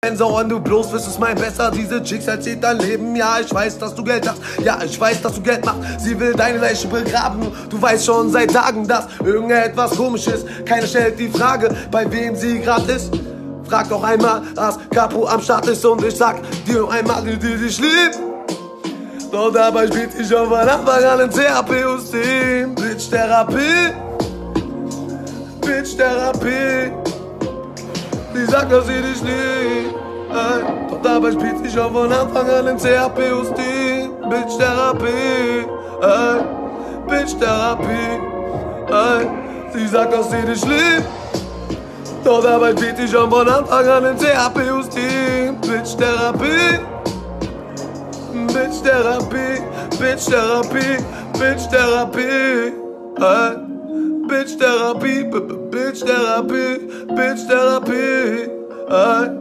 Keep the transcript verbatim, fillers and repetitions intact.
So, und du bloß wüsstest mein besser, diese Chicks erzählt dein Leben. Ja, ich weiß, dass du Geld hast, ja, ich weiß, dass du Geld machst. Sie will deine Leiche begraben, du weißt schon seit Tagen, dass irgendetwas komisch ist. Keiner stellt die Frage, bei wem sie grad ist. Frag doch einmal, was Capo am Start ist, und ich sag dir noch einmal, die dich lieb. Doch dabei spielt ich schon von Anfang an in Therapie-System. Bitch-Therapie, Bitch-Therapie. Sie sagt, dass sie dich liebt, ey. Doch dabei spielt sie schon von Anfang an im C H P-System. Bitch-Therapie, ey. Bitch-Therapie, ey. Sie sagt, dass sie dich liebt. Doch dabei spielt sie schon von Anfang an im C H P-System. Bitch-Therapie, Bitch-Therapie, Bitch-Therapie, Bitch-Therapie, ey. Bitch Therapie, Bitch Therapie, Bitch Therapie, ey.